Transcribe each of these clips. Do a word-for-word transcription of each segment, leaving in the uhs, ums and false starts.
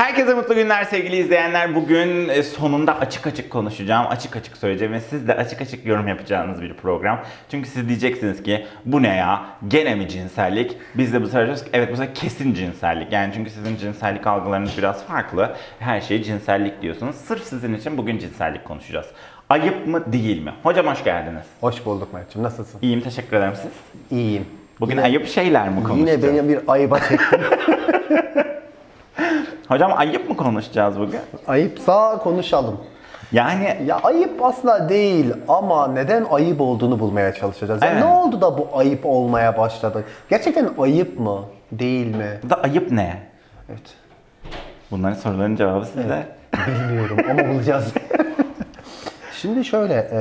Herkese mutlu günler sevgili izleyenler. Bugün sonunda açık açık konuşacağım, açık açık söyleyeceğim ve siz de açık açık yorum yapacağınız bir program. Çünkü siz diyeceksiniz ki bu ne ya, gene mi cinsellik? Biz de bu sefer diyoruz ki evet, bu sefer kesin cinsellik. Yani çünkü sizin cinsellik algılarınız biraz farklı. Her şeye cinsellik diyorsunuz. Sırf sizin için bugün cinsellik konuşacağız. Ayıp mı değil mi? Hocam hoş geldiniz. Hoş bulduk Mert'ciğim. Nasılsın? İyiyim, teşekkür ederim, siz? İyiyim. Bugün yine, ayıp şeyler mi konuşacağız? Yine beni bir ayıba çektin. Hocam ayıp mı konuşacağız bugün? Ayıpsa konuşalım. Yani Ya ayıp asla değil ama neden ayıp olduğunu bulmaya çalışacağız. Yani evet. Ne oldu da bu ayıp olmaya başladı? Gerçekten ayıp mı? Değil mi? bu da ayıp ne? Evet. Bunların soruların cevabı sizde. Evet. Bilmiyorum ama bulacağız. Şimdi şöyle, e,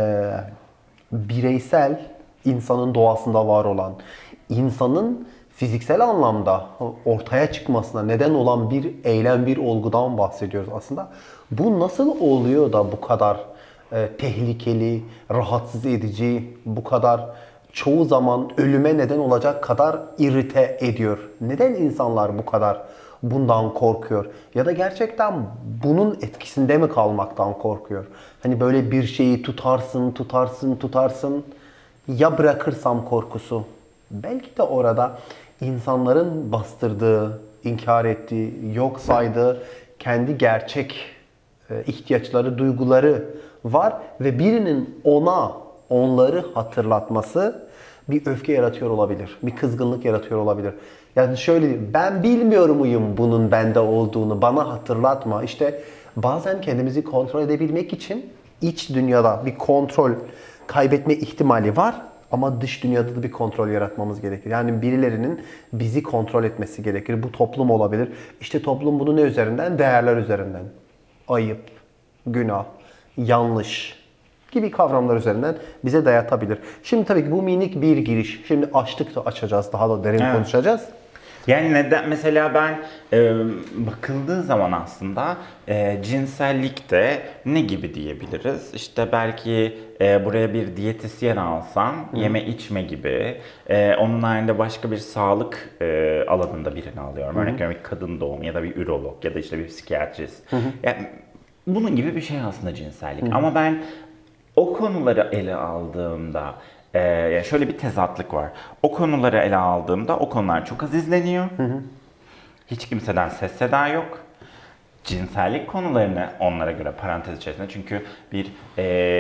bireysel, insanın doğasında var olan, insanın fiziksel anlamda ortaya çıkmasına neden olan bir eylem, bir olgudan bahsediyoruz aslında. Bu nasıl oluyor da bu kadar e, tehlikeli, rahatsız edici, bu kadar çoğu zaman ölüme neden olacak kadar irite ediyor? Neden insanlar bu kadar bundan korkuyor? Ya da gerçekten bunun etkisinde mi kalmaktan korkuyor? Hani böyle bir şeyi tutarsın, tutarsın, tutarsın, ya bırakırsam korkusu. Belki de orada insanların bastırdığı, inkar ettiği, yok saydığı kendi gerçek e, ihtiyaçları, duyguları var ve birinin ona onları hatırlatması bir öfke yaratıyor olabilir, bir kızgınlık yaratıyor olabilir. Yani şöyle diyeyim, ben bilmiyor muyum bunun bende olduğunu, bana hatırlatma. İşte bazen kendimizi kontrol edebilmek için iç dünyada bir kontrol kaybetme ihtimali var. Ama dış dünyada da bir kontrol yaratmamız gerekir. Yani birilerinin bizi kontrol etmesi gerekir. Bu toplum olabilir. İşte toplum bunu ne üzerinden? Değerler üzerinden. Ayıp, günah, yanlış gibi kavramlar üzerinden bize dayatabilir. Şimdi tabii ki bu minik bir giriş. Şimdi açtıkça açacağız, daha da derin Evet. konuşacağız. Yani neden mesela ben e, bakıldığı zaman aslında e, cinsellikte ne gibi diyebiliriz? İşte belki e, buraya bir diyetisyen alsam, Hı. yeme içme gibi, e, onun haricinde başka bir sağlık e, alanında birini alıyorum. Hı. Örnek veriyorum, bir kadın doğum ya da bir ürolog ya da işte bir psikiyatrist. Hı hı. Yani, bunun gibi bir şey aslında cinsellik. Hı hı. Ama ben o konuları ele aldığımda Ee, yani şöyle bir tezatlık var. O konuları ele aldığımda o konular çok az izleniyor. Hı hı. Hiç kimseden ses seda yok. Cinsellik konularını onlara göre parantez içerisinde, çünkü bir e,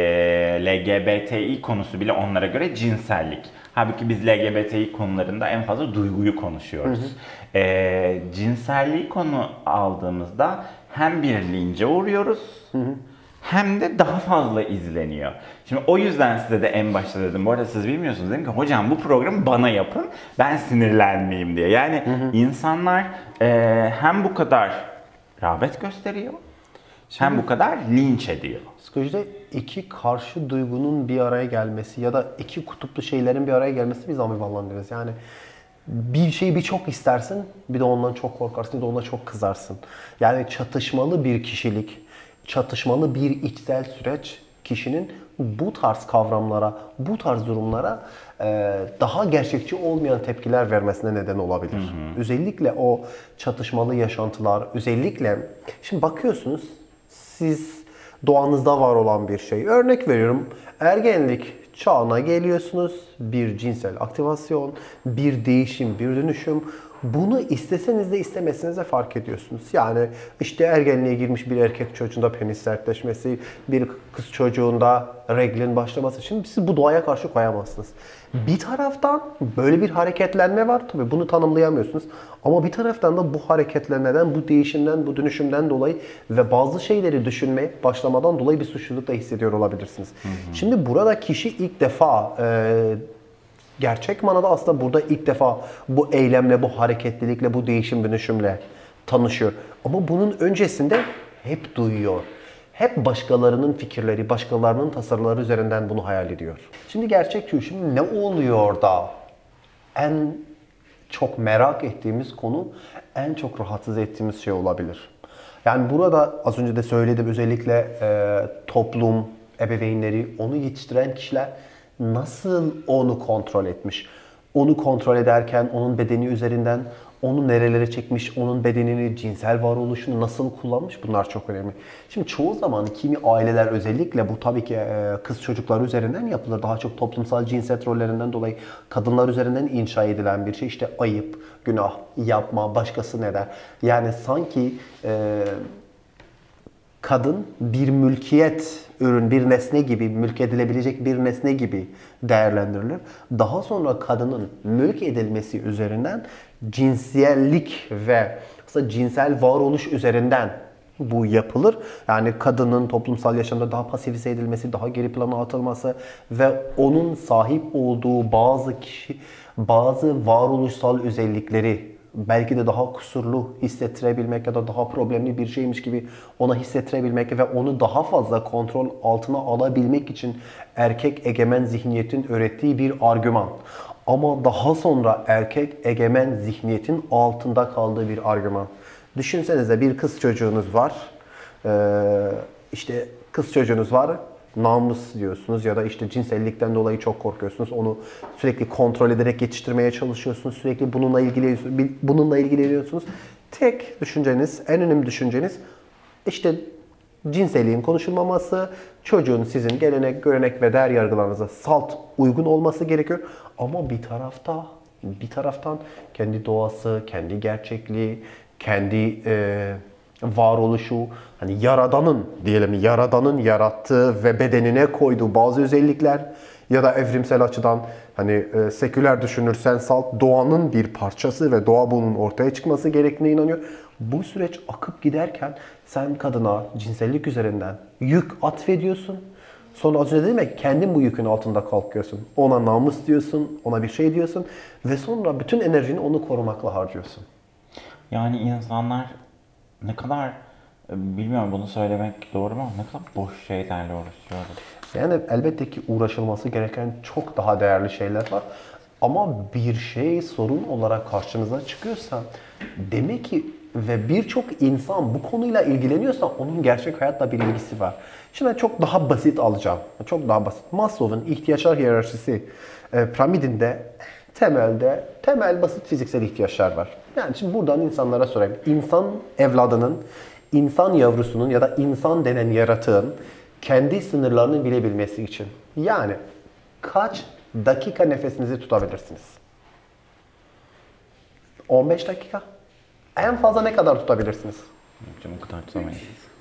L G B T İ konusu bile onlara göre cinsellik. Halbuki biz L G B T İ konularında en fazla duyguyu konuşuyoruz. Hı hı. E, cinselliği konu aldığımızda hem bir lince uğruyoruz, hı hı. hem de daha fazla izleniyor. Şimdi o yüzden size de en başta dedim, bu arada siz bilmiyorsunuz, dedim ki hocam bu programı bana yapın, ben sinirlenmeyeyim diye. Yani hı hı. insanlar e, hem bu kadar rağbet gösteriyor, Şimdi, hem bu kadar linç ediyor. Psikolojide iki karşı duygunun bir araya gelmesi ya da iki kutuplu şeylerin bir araya gelmesi biz ambivalent deriz. Yani bir şeyi bir çok istersin, bir de ondan çok korkarsın, bir de ona çok kızarsın. Yani çatışmalı bir kişilik, çatışmalı bir içsel süreç kişinin bu tarz kavramlara, bu tarz durumlara e, daha gerçekçi olmayan tepkiler vermesine neden olabilir. Hı hı. Özellikle o çatışmalı yaşantılar, özellikle şimdi bakıyorsunuz, siz doğanızda var olan bir şey. Örnek veriyorum, ergenlik çağına geliyorsunuz, bir cinsel aktivasyon, bir değişim, bir dönüşüm. Bunu isteseniz de istemeseniz de fark ediyorsunuz. Yani işte ergenliğe girmiş bir erkek çocuğunda penis sertleşmesi, bir kız çocuğunda reglin başlaması. Şimdi siz bu doğaya karşı koyamazsınız. Bir taraftan böyle bir hareketlenme var. Tabii bunu tanımlayamıyorsunuz. Ama bir taraftan da bu hareketlenmeden, bu değişimden, bu dönüşümden dolayı ve bazı şeyleri düşünmeye başlamadan dolayı bir suçluluk da hissediyor olabilirsiniz. Hı hı. Şimdi burada kişi ilk defa e, gerçek manada aslında burada ilk defa bu eylemle, bu hareketlilikle, bu değişim dönüşümle tanışıyor. Ama bunun öncesinde hep duyuyor. Hep başkalarının fikirleri, başkalarının tasarıları üzerinden bunu hayal ediyor. Şimdi gerçekçi, şimdi ne oluyor da en çok merak ettiğimiz konu, en çok rahatsız ettiğimiz şey olabilir. Yani burada az önce de söyledim, özellikle e, toplum, ebeveynleri, onu yetiştiren kişiler nasıl onu kontrol etmiş? Onu kontrol ederken onun bedeni üzerinden, onu nerelere çekmiş, onun bedenini, cinsel varoluşunu nasıl kullanmış, bunlar çok önemli. Şimdi çoğu zaman kimi aileler, özellikle bu tabii ki kız çocukları üzerinden yapılır. Daha çok toplumsal cinsiyet rollerinden dolayı kadınlar üzerinden inşa edilen bir şey. İşte ayıp, günah, yapma, başkası ne der. Yani sanki e, kadın bir mülkiyet ürün, bir nesne gibi, mülk edilebilecek bir nesne gibi değerlendirilir. Daha sonra kadının mülk edilmesi üzerinden cinsellik ve aslında cinsel varoluş üzerinden bu yapılır. Yani kadının toplumsal yaşamda daha pasifize edilmesi, daha geri plana atılması ve onun sahip olduğu bazı kişi, bazı varoluşsal özellikleri belki de daha kusurlu hissettirebilmek ya da daha problemli bir şeymiş gibi ona hissettirebilmek ve onu daha fazla kontrol altına alabilmek için erkek egemen zihniyetin öğrettiği bir argüman. Ama daha sonra erkek egemen zihniyetin altında kaldığı bir argüman. Düşünsenize, bir kız çocuğunuz var. Ee, işte kız çocuğunuz var. Namus diyorsunuz ya da işte cinsellikten dolayı çok korkuyorsunuz. Onu sürekli kontrol ederek yetiştirmeye çalışıyorsunuz. Sürekli bununla ilgili bununla ilgileniyorsunuz. Tek düşünceniz, en önemli düşünceniz işte cinselliğin konuşulmaması, çocuğun sizin gelenek, görenek ve değer yargılarınıza salt uygun olması gerekiyor. Ama bir tarafta, bir taraftan kendi doğası, kendi gerçekliği, kendi e, varoluşu, hani yaradanın diyelim, yaradanın yarattığı ve bedenine koyduğu bazı özellikler ya da evrimsel açıdan hani e, seküler düşünürsen salt doğanın bir parçası ve doğa bunun ortaya çıkması gerektiğine inanıyor. Bu süreç akıp giderken sen kadına cinsellik üzerinden yük atfediyorsun. Sonra az önce dedim ya, kendin bu yükün altında kalkıyorsun. Ona namus diyorsun, ona bir şey diyorsun ve sonra bütün enerjini onu korumakla harcıyorsun. Yani insanlar ne kadar, bilmiyorum bunu söylemek doğru mu ama ne kadar boş şeylerle uğraşıyoruz. Yani elbette ki uğraşılması gereken çok daha değerli şeyler var. Ama bir şey sorun olarak karşınıza çıkıyorsa demek ki ve birçok insan bu konuyla ilgileniyorsa onun gerçek hayatla bir ilgisi var. Şimdi ben çok daha basit alacağım. Çok daha basit. Maslow'un ihtiyaçlar hiyerarşisi e, piramidinde temelde temel basit fiziksel ihtiyaçlar var. Yani şimdi buradan insanlara sorayım. İnsan evladının, insan yavrusunun ya da insan denen yaratığın kendi sınırlarını bilebilmesi için. Yani kaç dakika nefesinizi tutabilirsiniz? on beş dakika. En fazla ne kadar tutabilirsiniz? Canım o kadar tutamayız.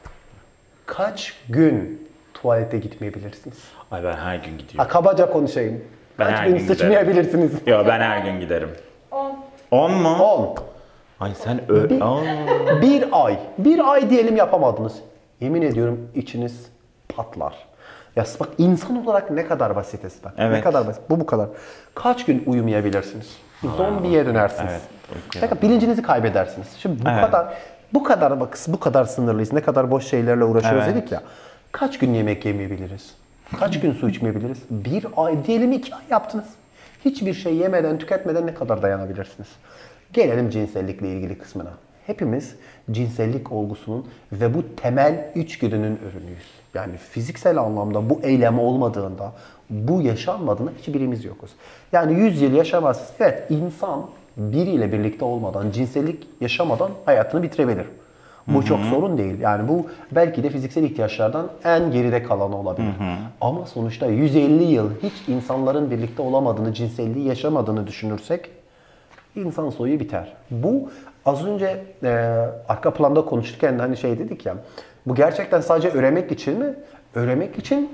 Kaç gün tuvalete gitmeyebilirsiniz? Ay ben her gün gidiyorum. Ha, kabaca konuşayım. Ben Kaç her gün gün sıçmayabilirsiniz? Yo ben her gün giderim. on. on mu? on. Ay sen ö... Bir, Aa. bir ay. Bir ay diyelim yapamadınız. Yemin ediyorum içiniz patlar. Ya bak, insan olarak ne kadar basitiz bak. Ne Evet. kadar basit. Bu bu kadar. Kaç gün uyumayabilirsiniz? Zombiye dönersiniz. Evet, uykuya Peki, bilincinizi kaybedersiniz. Şimdi bu Evet. kadar bu kadar bak, bu kadar sınırlıyız. Ne kadar boş şeylerle uğraşıyoruz Evet. dedik ya. Kaç gün yemek yemeyebiliriz? Kaç gün su içmeyebiliriz? Bir ay diyelim, iki ay yaptınız. Hiçbir şey yemeden, tüketmeden ne kadar dayanabilirsiniz? Gelelim cinsellikle ilgili kısmına. Hepimiz cinsellik olgusunun ve bu temel içgüdünün ürünüyüz. Yani fiziksel anlamda bu eylem olmadığında, bu yaşanmadığında hiçbirimiz yokuz. Yani yüz yıl yaşamazsınız. Evet, insan biriyle birlikte olmadan, cinsellik yaşamadan hayatını bitirebilir. Bu Hı-hı. çok sorun değil. Yani bu belki de fiziksel ihtiyaçlardan en geride kalanı olabilir. Hı-hı. Ama sonuçta yüz elli yıl hiç insanların birlikte olamadığını, cinselliği yaşamadığını düşünürsek insan soyu biter. Bu az önce e, arka planda konuşurken hani şey dedik ya, bu gerçekten sadece öğrenmek için mi? Öğrenmek için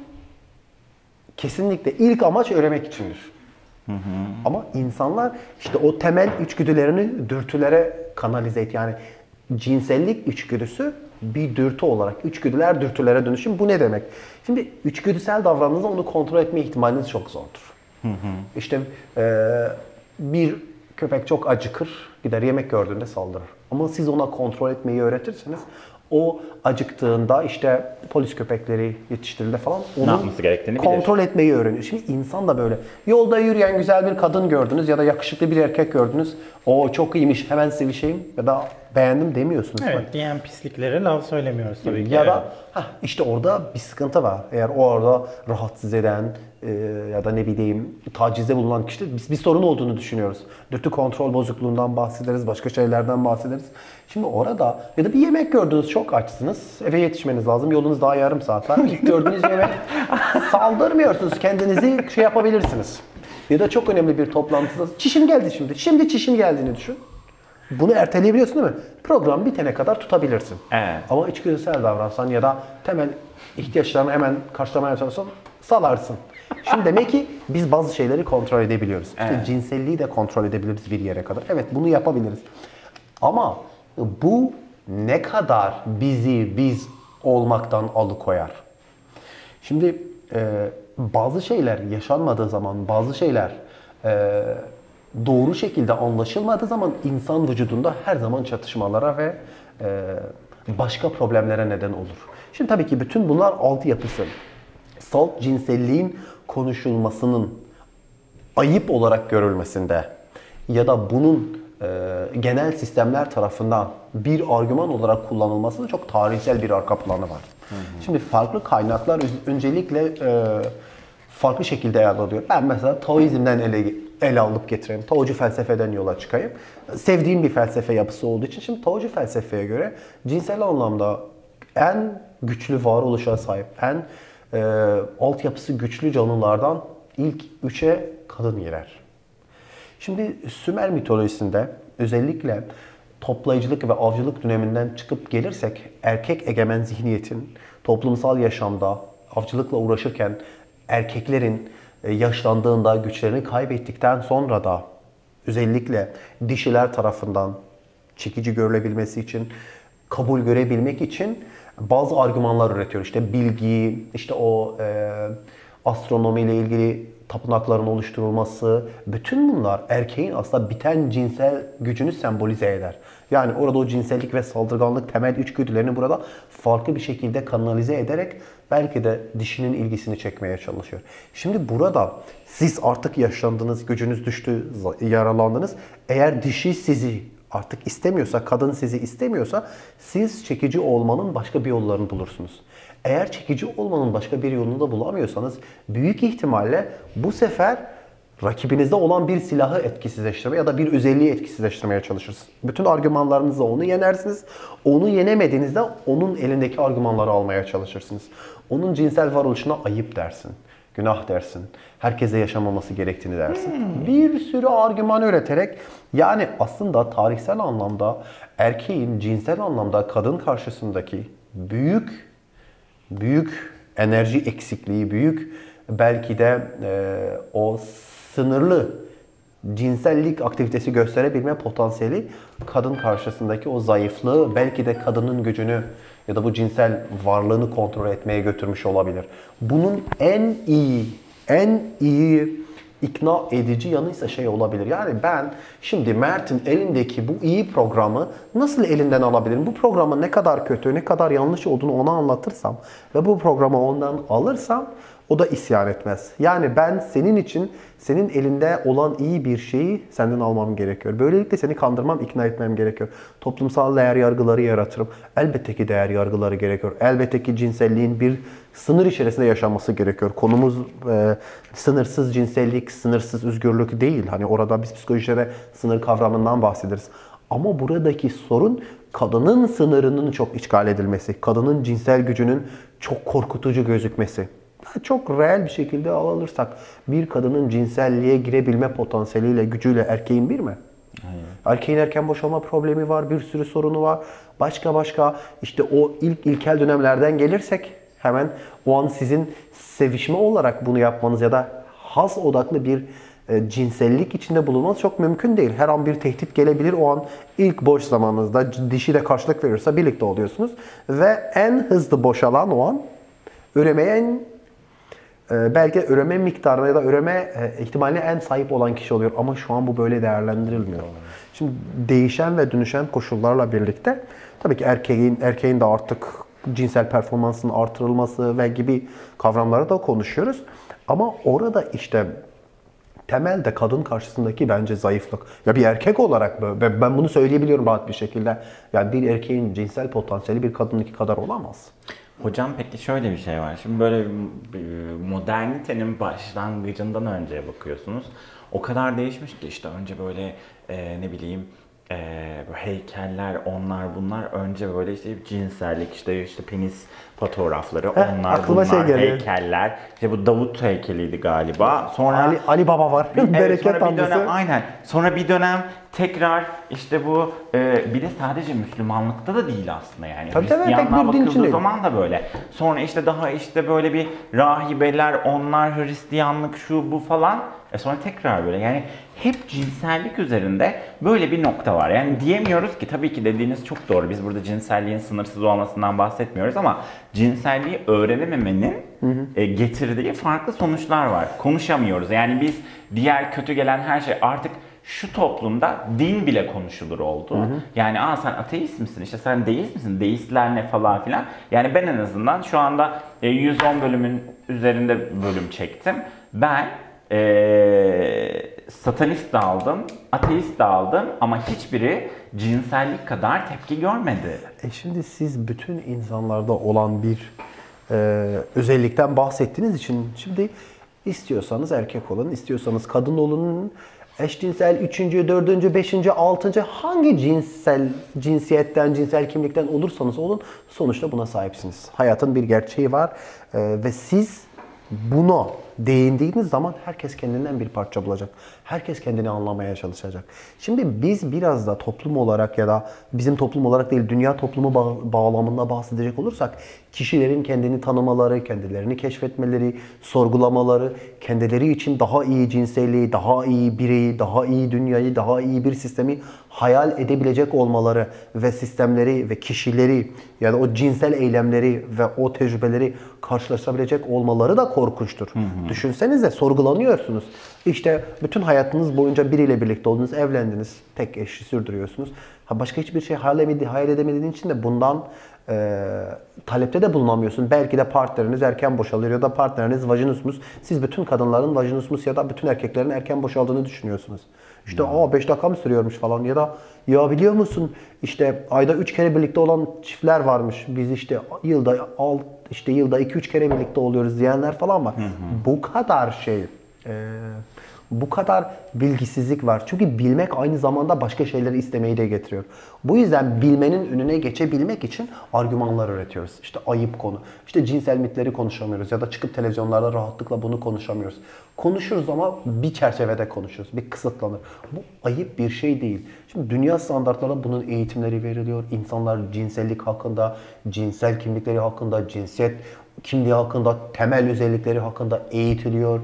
kesinlikle ilk amaç öğrenmek içindir. Hı hı. Ama insanlar işte o temel içgüdülerini dürtülere kanalize et. Yani cinsellik içgüdüsü bir dürtü olarak, içgüdüler dürtülere dönüşüm. Bu ne demek? Şimdi içgüdüsel davranışınızda onu kontrol etme ihtimaliniz çok zordur. Hı hı. İşte e, bir köpek çok acıkır, gider yemek gördüğünde saldırır. Ama siz ona kontrol etmeyi öğretirseniz o acıktığında işte polis köpekleri yetiştirildi falan ne onu yapması gerektiğini kontrol bilir. etmeyi öğreniyor. Şimdi insan da böyle. Yolda yürüyen güzel bir kadın gördünüz ya da yakışıklı bir erkek gördünüz. O çok iyiymiş, hemen sevişeyim ya da beğendim demiyorsunuz. Evet, bak. Diyen pisliklere laf söylemiyoruz tabii ki. Ya evet. da heh, işte orada bir sıkıntı var. Eğer orada rahatsız eden, e, ya da ne bileyim tacizde bulunan kişide biz bir sorun olduğunu düşünüyoruz. Dürtü kontrol bozukluğundan bahsederiz, başka şeylerden bahsederiz. Şimdi orada ya da bir yemek gördünüz, çok açsınız, eve yetişmeniz lazım, yolunuz daha yarım saat var. İlk gördüğünüz yemek saldırmıyorsunuz, kendinizi şey yapabilirsiniz. Ya da çok önemli bir toplantıda çişim geldi şimdi, şimdi çişim geldiğini düşün. Bunu erteleyebiliyorsun değil mi? Program bitene kadar tutabilirsin. Evet. Ama içgüdüsel davransan ya da temel ihtiyaçlarını hemen karşılamaya çalışsan salarsın. Şimdi demek ki biz bazı şeyleri kontrol edebiliyoruz. İşte Evet. cinselliği de kontrol edebiliriz bir yere kadar. Evet, bunu yapabiliriz. Ama bu ne kadar bizi biz olmaktan alıkoyar? Şimdi e, bazı şeyler yaşanmadığı zaman, bazı şeyler e, doğru şekilde anlaşılmadığı zaman insan vücudunda her zaman çatışmalara ve e, başka problemlere neden olur. Şimdi tabii ki bütün bunlar altyapısı. Salt cinselliğin konuşulmasının ayıp olarak görülmesinde ya da bunun e, genel sistemler tarafından bir argüman olarak kullanılmasında çok tarihsel bir arka planı var. Hı hı. Şimdi farklı kaynaklar öncelikle e, farklı şekilde ele alıyor. Ben mesela Taoizm'den ele, ele alıp getireyim. Taocu felsefeden yola çıkayım. Sevdiğim bir felsefe yapısı olduğu için şimdi Taocu felsefeye göre cinsel anlamda en güçlü varoluşa sahip, en e, altyapısı güçlü canlılardan ilk üçe kadın girer. Şimdi Sümer mitolojisinde özellikle toplayıcılık ve avcılık döneminden çıkıp gelirsek erkek egemen zihniyetin toplumsal yaşamda avcılıkla uğraşırken erkeklerin yaşlandığında güçlerini kaybettikten sonra da özellikle dişiler tarafından çekici görülebilmesi için, kabul görebilmek için bazı argümanlar üretiyor. İşte bilgi, işte o e, astronomiyle ilgili tapınakların oluşturulması, bütün bunlar erkeğin aslında biten cinsel gücünü sembolize eder. Yani orada o cinsellik ve saldırganlık temel içgüdülerini burada farklı bir şekilde kanalize ederek belki de dişinin ilgisini çekmeye çalışıyor. Şimdi burada siz artık yaşlandınız, gücünüz düştü, yaralandınız. Eğer dişi sizi artık istemiyorsa, kadın sizi istemiyorsa siz çekici olmanın başka bir yollarını bulursunuz. Eğer çekici olmanın başka bir yolunu da bulamıyorsanız büyük ihtimalle bu sefer rakibinizde olan bir silahı etkisizleştirmeye ya da bir özelliği etkisizleştirmeye çalışırsınız. Bütün argümanlarınızla onu yenersiniz. Onu yenemediğinizde onun elindeki argümanları almaya çalışırsınız. Onun cinsel varoluşuna ayıp dersin, günah dersin, herkese yaşamaması gerektiğini dersin. Hmm. Bir sürü argüman üreterek yani aslında tarihsel anlamda erkeğin cinsel anlamda kadın karşısındaki büyük büyük enerji eksikliği, büyük belki de e, o sınırlı cinsellik aktivitesi gösterebilme potansiyeli kadın karşısındaki o zayıflığı belki de kadının gücünü ya da bu cinsel varlığını kontrol etmeye götürmüş olabilir. Bunun en iyi, en iyi ikna edici yanıysa şey olabilir. Yani ben şimdi Mert'in elindeki bu iyi programı nasıl elinden alabilirim? Bu programın ne kadar kötü, ne kadar yanlış olduğunu ona anlatırsam ve bu programı ondan alırsam o da isyan etmez. Yani ben senin için senin elinde olan iyi bir şeyi senden almam gerekiyor. Böylelikle seni kandırmam, ikna etmem gerekiyor. Toplumsal değer yargıları yaratırım. Elbette ki değer yargıları gerekiyor. Elbette ki cinselliğin bir sınır içerisinde yaşanması gerekiyor. Konumuz e, sınırsız cinsellik, sınırsız özgürlük değil. Hani orada biz psikolojide sınır kavramından bahsederiz. Ama buradaki sorun kadının sınırının çok işgal edilmesi, kadının cinsel gücünün çok korkutucu gözükmesi. Çok reel bir şekilde alırsak bir kadının cinselliğe girebilme potansiyeliyle, gücüyle erkeğin bir mi? Hayır. Erkeğin erken boşalma problemi var, bir sürü sorunu var. Başka başka işte o ilk ilkel dönemlerden gelirsek hemen o an sizin sevişme olarak bunu yapmanız ya da haz odaklı bir e, cinsellik içinde bulunmanız çok mümkün değil. Her an bir tehdit gelebilir. O an ilk boş zamanınızda dişi de karşılık verirse birlikte oluyorsunuz. Ve en hızlı boşalan o an üremeye en belki üreme miktarına ya da üreme ihtimaline en sahip olan kişi oluyor. Ama şu an bu böyle değerlendirilmiyor. Şimdi değişen ve dönüşen koşullarla birlikte tabii ki erkeğin erkeğin de artık cinsel performansının artırılması ve gibi kavramları da konuşuyoruz. Ama orada işte temelde kadın karşısındaki bence zayıflık. Ya bir erkek olarak böyle, ben bunu söyleyebiliyorum rahat bir şekilde. Yani bir erkeğin cinsel potansiyeli bir kadınınki kadar olamaz. Hocam peki şöyle bir şey var. Şimdi böyle bir modernitenin başlangıcından önceye bakıyorsunuz. O kadar değişmiş ki işte önce böyle e, ne bileyim e, böyle heykeller, onlar bunlar, önce böyle işte cinsellik, işte işte penis fotoğrafları, Heh, onlar aklıma bunlar, şey geliyor. heykeller. İşte bu Davut heykeliydi galiba. Sonra Ali, Ali Baba var. bir, evet, Bereket sonra bir dönem tanrısı. aynen. Sonra bir dönem tekrar işte bu e, bir de sadece Müslümanlıkta da değil aslında yani. Tabii tabii, tek Hristiyanlığa bir din için bakıldığı değil. zaman da böyle. Sonra işte daha işte böyle bir rahibeler, onlar Hristiyanlık, şu bu falan. E sonra tekrar böyle yani hep cinsellik üzerinde böyle bir nokta var. Yani diyemiyoruz ki, tabii ki dediğiniz çok doğru. Biz burada cinselliğin sınırsız olmasından bahsetmiyoruz ama cinselliği öğrenememenin e, getirdiği farklı sonuçlar var. Konuşamıyoruz. Yani biz diğer kötü gelen her şey artık şu toplumda din bile konuşulur oldu. Hı hı. Yani aa sen ateist misin? İşte sen deist misin? Deistler ne falan filan. Yani ben en azından şu anda e, yüz on bölümün üzerinde bölüm çektim. Ben e, satanist de aldım, ateist de aldım ama hiçbiri cinsellik kadar tepki görmedi. E şimdi siz bütün insanlarda olan bir e, özellikten bahsettiğiniz için şimdi istiyorsanız erkek olun, istiyorsanız kadın olun, eşcinsel üçüncü, dördüncü, beşinci, altıncı hangi cinsel cinsiyetten, cinsel kimlikten olursanız olun sonuçta buna sahipsiniz. Hayatın bir gerçeği var e, ve siz buna değindiğiniz zaman herkes kendinden bir parça bulacak. Herkes kendini anlamaya çalışacak. Şimdi biz biraz da toplum olarak ya da bizim toplum olarak değil, dünya toplumu bağ bağlamında bahsedecek olursak kişilerin kendini tanımaları, kendilerini keşfetmeleri, sorgulamaları, kendileri için daha iyi cinselliği, daha iyi bireyi, daha iyi dünyayı, daha iyi bir sistemi hayal edebilecek olmaları ve sistemleri ve kişileri ya da o cinsel eylemleri ve o tecrübeleri karşılaşabilecek olmaları da korkunçtur. Hı hı. Düşünsenize, sorgulanıyorsunuz. İşte bütün hayatınız boyunca biriyle birlikte oldunuz, evlendiniz, tek eşi sürdürüyorsunuz. Ha, başka hiçbir şey hayal edemediğin için de bundan e, talepte de bulunamıyorsun. Belki de partneriniz erken boşalıyor ya da partneriniz vajinusmus. Siz bütün kadınların vajinusmus ya da bütün erkeklerin erken boşaldığını düşünüyorsunuz. İşte aa beş dakika mı sürüyormuş falan ya da ya biliyor musun işte ayda üç kere birlikte olan çiftler varmış. Biz işte yılda al işte yılda iki üç kere birlikte oluyoruz diyenler falan var. Hı hı. Bu kadar şey e, bu kadar bilgisizlik var. Çünkü bilmek aynı zamanda başka şeyleri istemeyi de getiriyor. Bu yüzden bilmenin önüne geçebilmek için argümanlar üretiyoruz. İşte ayıp konu. İşte cinsel mitleri konuşamıyoruz ya da çıkıp televizyonlarda rahatlıkla bunu konuşamıyoruz. Konuşuruz ama bir çerçevede konuşuruz. Bir kısıtlanır. Bu ayıp bir şey değil. Şimdi dünya standartlarında bunun eğitimleri veriliyor. İnsanlar cinsellik hakkında, cinsel kimlikleri hakkında, cinsiyet kimliği hakkında, temel özellikleri hakkında eğitiliyor.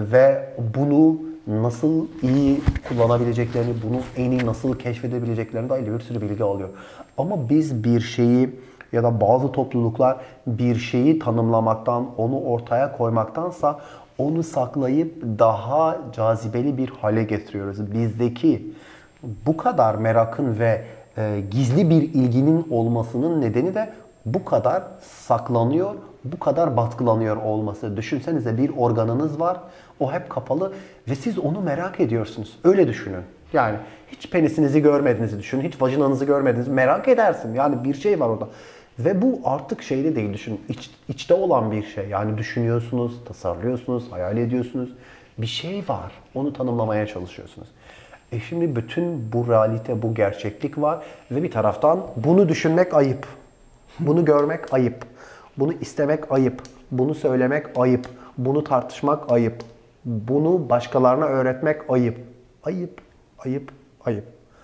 Ve bunu nasıl iyi kullanabileceklerini, bunu en iyi nasıl keşfedebileceklerini dair bir sürü bilgi alıyor. Ama biz bir şeyi ya da bazı topluluklar bir şeyi tanımlamaktan, onu ortaya koymaktansa onu saklayıp daha cazibeli bir hale getiriyoruz. Bizdeki bu kadar merakın ve e, gizli bir ilginin olmasının nedeni de bu kadar saklanıyor, bu kadar baskılanıyor olması. Düşünsenize bir organınız var, o hep kapalı ve siz onu merak ediyorsunuz. Öyle düşünün. Yani hiç penisinizi görmediğinizi düşünün, hiç vajinanızı görmediğinizi merak edersin. Yani bir şey var orada. Ve bu artık şeyde değil, düşünün. İç, içte olan bir şey. Yani düşünüyorsunuz, tasarlıyorsunuz, hayal ediyorsunuz. Bir şey var. Onu tanımlamaya çalışıyorsunuz. E şimdi bütün bu realite, bu gerçeklik var. Ve bir taraftan bunu düşünmek ayıp. Bunu görmek ayıp. Bunu istemek ayıp. Bunu söylemek ayıp. Bunu tartışmak ayıp. Bunu başkalarına öğretmek ayıp. Ayıp, ayıp, ayıp.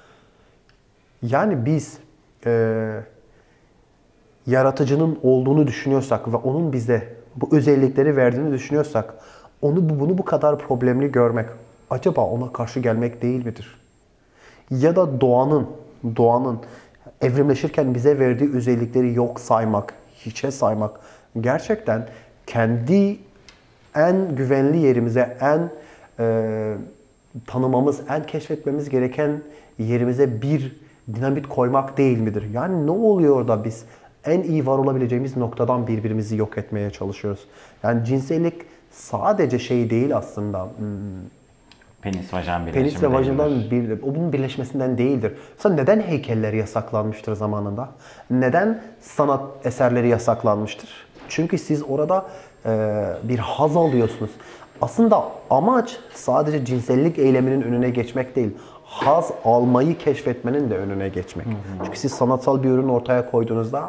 Yani biz e, yaratıcının olduğunu düşünüyorsak ve onun bize bu özellikleri verdiğini düşünüyorsak, onu bunu bu kadar problemli görmek acaba ona karşı gelmek değil midir? Ya da doğanın, doğanın evrimleşirken bize verdiği özellikleri yok saymak, hiçe saymak gerçekten kendi en güvenli yerimize, en e, tanımamız, en keşfetmemiz gereken yerimize bir dinamit koymak değil midir? Yani ne oluyor da biz en iyi var olabileceğimiz noktadan birbirimizi yok etmeye çalışıyoruz? Yani cinsellik sadece şey değil aslında. Hmm, Penis vajen birleşimi Penis ve vajindan değildir. bir, o bunun birleşmesinden değildir. Mesela neden heykeller yasaklanmıştır zamanında? Neden sanat eserleri yasaklanmıştır? Çünkü siz orada e, bir haz alıyorsunuz. Aslında amaç sadece cinsellik eyleminin önüne geçmek değil. Haz almayı keşfetmenin de önüne geçmek. Hı hı. Çünkü siz sanatsal bir ürün ortaya koyduğunuzda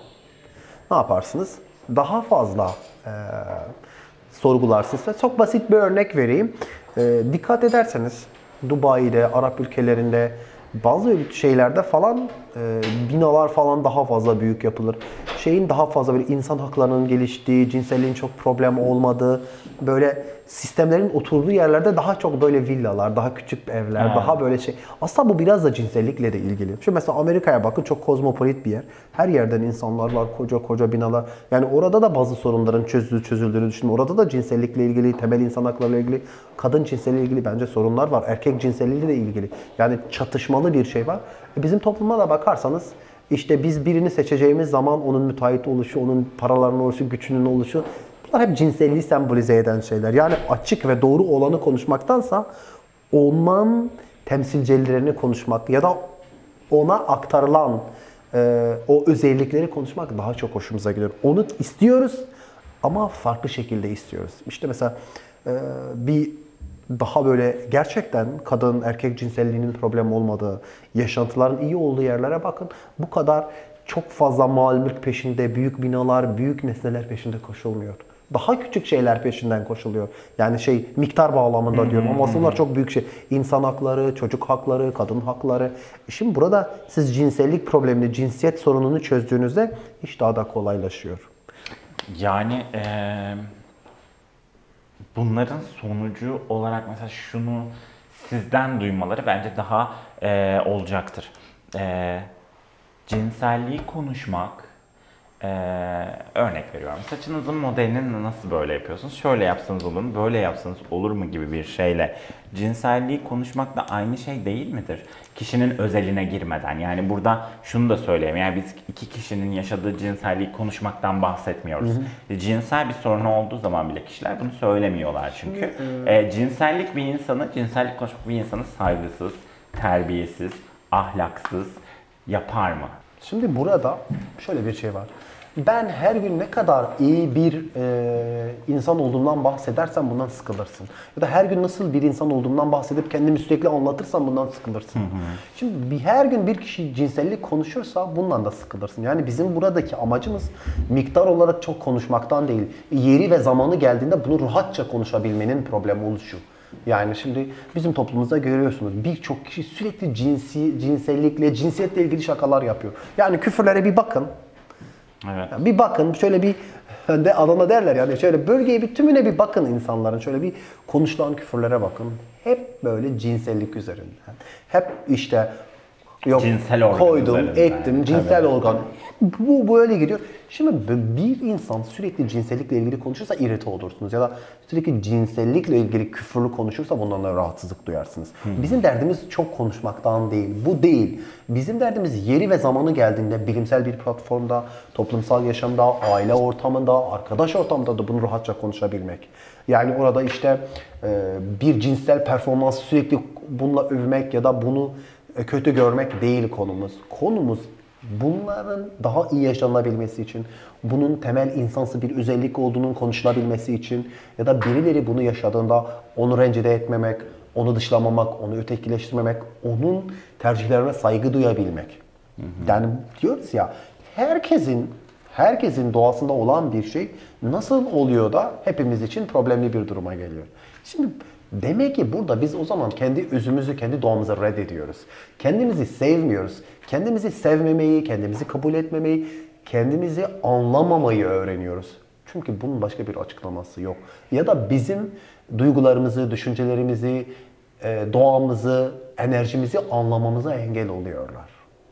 ne yaparsınız? Daha fazla e, sorgularsınız. Ve çok basit bir örnek vereyim. E, dikkat ederseniz Dubai'de, Arap ülkelerinde bazı şeylerde falan e, binalar falan daha fazla büyük yapılır. Şeyin daha fazla böyle insan haklarının geliştiği, cinselliğin çok problem olmadığı, böyle sistemlerin oturduğu yerlerde daha çok böyle villalar, daha küçük evler, Ha. daha böyle şey. Aslında bu biraz da cinsellikle de ilgili. Şimdi mesela Amerika'ya bakın, çok kozmopolit bir yer. Her yerden insanlar var, koca koca binalar. Yani orada da bazı sorunların çözüldüğü, çözüldüğünü düşünün. Orada da cinsellikle ilgili, temel insan haklarıyla ilgili, kadın cinselliğiyle ilgili bence sorunlar var. Erkek cinselliğiyle de ilgili. Yani çatışmalı bir şey var. E bizim topluma da bakarsanız işte biz birini seçeceğimiz zaman onun müteahhit oluşu, onun paralarının oluşu, gücünün oluşu, bunlar hep cinselliği sembolize eden şeyler. Yani açık ve doğru olanı konuşmaktansa ondan temsilcilerini konuşmak ya da ona aktarılan e, o özellikleri konuşmak daha çok hoşumuza gidiyor. Onu istiyoruz ama farklı şekilde istiyoruz. İşte mesela e, bir daha böyle gerçekten kadın erkek cinselliğinin problem olmadığı, yaşantıların iyi olduğu yerlere bakın. Bu kadar çok fazla mal mülk peşinde, büyük binalar, büyük nesneler peşinde koşulmuyor. Daha küçük şeyler peşinden koşuluyor. Yani şey miktar bağlamında diyorum ama aslında çok büyük şey. İnsan hakları, çocuk hakları, kadın hakları. Şimdi burada siz cinsellik problemini, cinsiyet sorununu çözdüğünüzde iş daha da kolaylaşıyor. Yani eee bunların sonucu olarak mesela şunu sizden duymaları bence daha eee, olacaktır. Eee, cinselliği konuşmak, eee, örnek veriyorum. Saçınızın modelini nasıl böyle yapıyorsunuz? Şöyle yapsanız olur mu? Böyle yapsanız olur mu gibi bir şeyle cinselliği konuşmak da aynı şey değil midir? Kişinin özeline girmeden. Yani burada şunu da söyleyeyim. Yani biz iki kişinin yaşadığı cinselliği konuşmaktan bahsetmiyoruz. Hı hı. Cinsel bir sorunu olduğu zaman bile kişiler bunu söylemiyorlar çünkü. Hı hı. E, cinsellik bir insanı, cinsellik konuşmak bir insanı saygısız, terbiyesiz, ahlaksız yapar mı? Şimdi burada şöyle bir şey var. Ben her gün ne kadar iyi bir e, insan olduğumdan bahsedersem bundan sıkılırsın. Ya da her gün nasıl bir insan olduğumdan bahsedip kendimi sürekli anlatırsam bundan sıkılırsın. Hı hı. Şimdi bir, her gün bir kişi cinsellik konuşursa bundan da sıkılırsın. Yani bizim buradaki amacımız miktar olarak çok konuşmaktan değil. Yeri ve zamanı geldiğinde bunu rahatça konuşabilmenin problemi oluşuyor. Yani şimdi bizim toplumumuzda görüyorsunuz birçok kişi sürekli cinsi, cinsellikle, cinsiyetle ilgili şakalar yapıyor. Yani küfürlere bir bakın. Evet. Yani bir bakın şöyle bir de Adana derler yani şöyle bölgeye bir tümüne bir bakın insanların şöyle bir konuşulan küfürlere bakın. Hep böyle cinsellik üzerinden. Hep işte yok cinsel organ koydum, üzerinden. ettim, cinsel Tabii. organ. Bu böyle gidiyor. Şimdi bir insan sürekli cinsellikle ilgili konuşursa irite olursunuz ya da sürekli cinsellikle ilgili küfürlü konuşursa bundan da rahatsızlık duyarsınız. Hı. Bizim derdimiz çok konuşmaktan değil, bu değil. Bizim derdimiz yeri ve zamanı geldiğinde bilimsel bir platformda, toplumsal yaşamda, aile ortamında, arkadaş ortamında da bunu rahatça konuşabilmek. Yani orada işte bir cinsel performansı sürekli bununla övmek ya da bunu kötü görmek değil konumuz. Konumuz bunların daha iyi yaşanabilmesi için, bunun temel insansı bir özellik olduğunun konuşulabilmesi için ya da birileri bunu yaşadığında onu rencide etmemek, onu dışlamamak, onu ötekileştirmemek, onun tercihlerine saygı duyabilmek. Hı hı. Yani diyoruz ya, herkesin herkesin doğasında olan bir şey nasıl oluyor da hepimiz için problemli bir duruma geliyor. Şimdi demek ki burada biz o zaman kendi özümüzü, kendi doğamızı reddediyoruz. Kendimizi sevmiyoruz. Kendimizi sevmemeyi, kendimizi kabul etmemeyi, kendimizi anlamamayı öğreniyoruz. Çünkü bunun başka bir açıklaması yok. Ya da bizim duygularımızı, düşüncelerimizi, doğamızı, enerjimizi anlamamıza engel oluyorlar.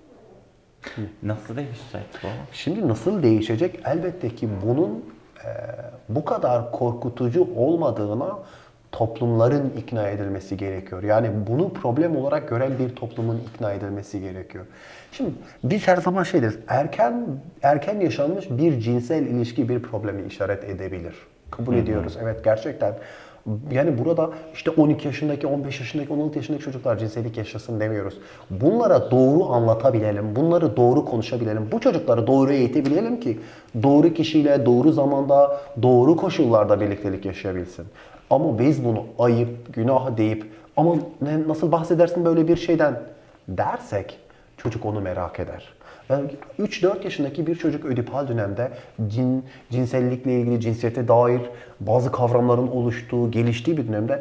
Nasıl değişecek bu? Şimdi nasıl değişecek? Elbette ki bunun e, bu kadar korkutucu olmadığına toplumların ikna edilmesi gerekiyor. Yani bunu problem olarak gören bir toplumun ikna edilmesi gerekiyor. Şimdi biz her zaman şey deriz, erken erken yaşanmış bir cinsel ilişki bir problemi işaret edebilir. Kabul Hı-hı. ediyoruz. Evet, gerçekten Yani burada işte on iki yaşındaki, on beş yaşındaki, on altı yaşındaki çocuklar cinsellik yaşasın demiyoruz. Bunlara doğru anlatabilelim, bunları doğru konuşabilelim. Bu çocukları doğru eğitebilelim ki doğru kişiyle, doğru zamanda, doğru koşullarda birliktelik yaşayabilsin. Ama biz bunu ayıp, günah deyip ama ne, nasıl bahsedersin böyle bir şeyden dersek çocuk onu merak eder. üç dört yaşındaki bir çocuk ödipal dönemde cin, cinsellikle ilgili, cinsiyete dair bazı kavramların oluştuğu, geliştiği bir dönemde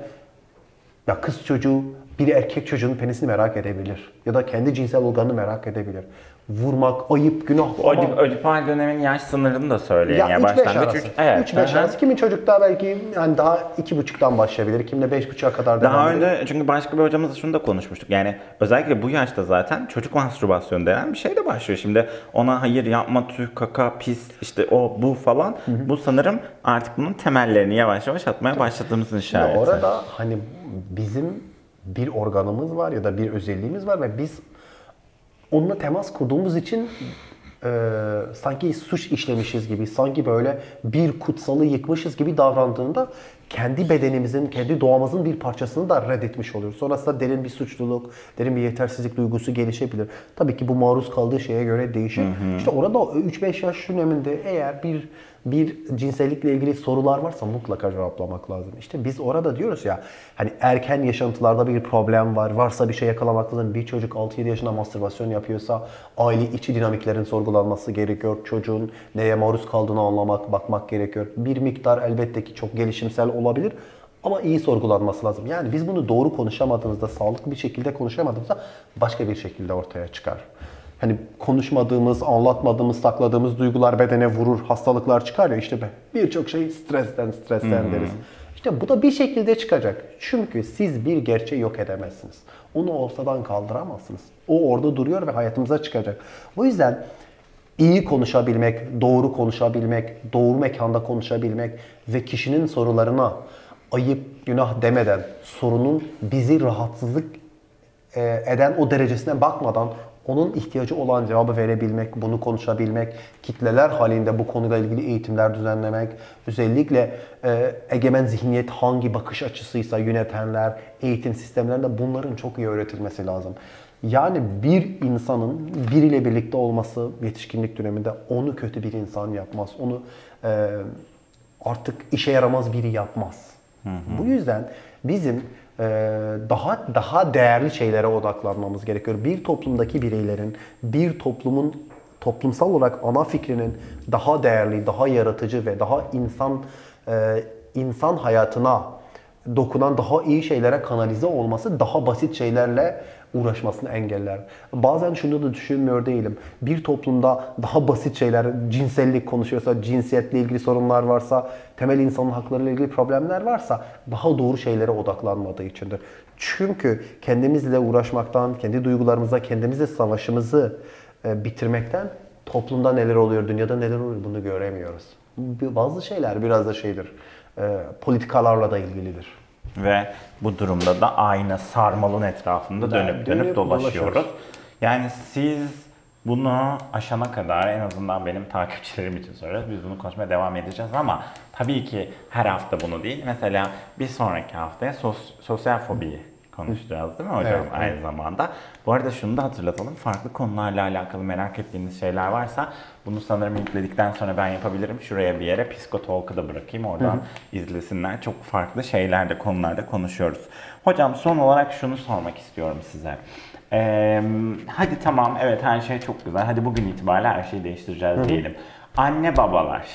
ya kız çocuğu bir erkek çocuğun penisini merak edebilir. Ya da kendi cinsel organını merak edebilir. Vurmak, ayıp, günah. Ödip, ödipal dönemin yaş sınırını da söyleyin. Ya, ya üç beş başlangıç arası. üç Evet. üç beş arası. Kimin çocukta belki yani daha iki buçuktan başlayabilir. Kimde beş buçuğa kadar devam Daha edebilir. önce çünkü başka bir hocamızla şunu da konuşmuştuk. Yani özellikle bu yaşta zaten çocuk mastürbasyonu denen bir şey de başlıyor. Şimdi ona hayır yapma, tüh, kaka, pis, işte o bu falan. Hı hı. Bu sanırım artık bunun temellerini yavaş yavaş atmaya başladığımızın işareti. Orada hani bizim bir organımız var ya da bir özelliğimiz var ve biz onunla temas kurduğumuz için e, sanki suç işlemişiz gibi, sanki böyle bir kutsalı yıkmışız gibi davrandığında kendi bedenimizin, kendi doğamızın bir parçasını da reddetmiş oluyoruz. Sonrasında derin bir suçluluk, derin bir yetersizlik duygusu gelişebilir. Tabii ki bu maruz kaldığı şeye göre değişir. Hı hı. İşte orada üç beş yaş döneminde eğer bir bir cinsellikle ilgili sorular varsa mutlaka cevaplamak lazım. İşte biz orada diyoruz ya, hani erken yaşantılarda bir problem var, varsa bir şey yakalamak lazım. Bir çocuk altı yedi yaşında mastürbasyon yapıyorsa aile içi dinamiklerin sorgulanması gerekiyor. Çocuğun neye maruz kaldığını anlamak, bakmak gerekiyor. Bir miktar elbette ki çok gelişimsel olabilir ama iyi sorgulanması lazım. Yani biz bunu doğru konuşamadığımızda, sağlıklı bir şekilde konuşamadığımızda başka bir şekilde ortaya çıkar. Hani konuşmadığımız, anlatmadığımız, sakladığımız duygular bedene vurur, hastalıklar çıkar ya işte birçok şey stresten, stresten hmm. deriz. İşte bu da bir şekilde çıkacak. Çünkü siz bir gerçeği yok edemezsiniz. Onu ortadan kaldıramazsınız. O orada duruyor ve hayatımıza çıkacak. Bu yüzden iyi konuşabilmek, doğru konuşabilmek, doğru mekanda konuşabilmek ve kişinin sorularına ayıp, günah demeden, sorunun bizi rahatsızlık eden o derecesine bakmadan onun ihtiyacı olan cevabı verebilmek, bunu konuşabilmek, kitleler halinde bu konuyla ilgili eğitimler düzenlemek, özellikle e, egemen zihniyet hangi bakış açısıysa yönetenler, eğitim sistemlerinde bunların çok iyi öğretilmesi lazım. Yani bir insanın biriyle birlikte olması yetişkinlik döneminde onu kötü bir insan yapmaz, onu e, artık işe yaramaz biri yapmaz. Hı hı. Bu yüzden bizim daha daha değerli şeylere odaklanmamız gerekiyor. Bir toplumdaki bireylerin, bir toplumun toplumsal olarak ana fikrinin daha değerli, daha yaratıcı ve daha insan insan hayatına dokunan daha iyi şeylere kanalize olması daha basit şeylerle uğraşmasını engeller. Bazen şunu da düşünmüyor değilim. Bir toplumda daha basit şeyler, cinsellik konuşuyorsa, cinsiyetle ilgili sorunlar varsa, temel insanın haklarıyla ilgili problemler varsa daha doğru şeylere odaklanmadığı içindir. Çünkü kendimizle uğraşmaktan, kendi duygularımıza, kendimizle savaşımızı bitirmekten toplumda neler oluyor, dünyada neler oluyor bunu göremiyoruz. Bazı şeyler biraz da şeydir, politikalarla da ilgilidir. Ve bu durumda da aynı sarmalın etrafında dönüp dönüp, dönüp dolaşıyoruz. Yani siz bunu aşana kadar, en azından benim takipçilerim için söylüyoruz, biz bunu konuşmaya devam edeceğiz ama tabii ki her hafta bunu değil. Mesela bir sonraki haftaya sos, sosyal fobiyi konuşacağız değil mi hocam? Evet, aynı evet. zamanda. Bu arada şunu da hatırlatalım. Farklı konularla alakalı merak ettiğiniz şeyler varsa bunu sanırım yükledikten sonra ben yapabilirim. Şuraya bir yere Psikotalk'ı da bırakayım. Oradan hı hı. izlesinler. Çok farklı şeylerde, konularda konuşuyoruz. Hocam son olarak şunu sormak istiyorum size. Ee, hadi tamam, evet her şey çok güzel. Hadi bugün itibariyle her şeyi değiştireceğiz hı hı. diyelim. Anne babalar.